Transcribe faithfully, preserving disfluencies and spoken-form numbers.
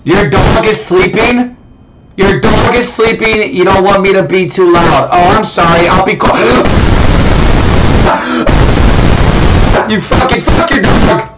Your dog is sleeping? Your dog is sleeping. You don't want me to be too loud. Oh, I'm sorry. I'll be quiet. You fucking fuck your dog.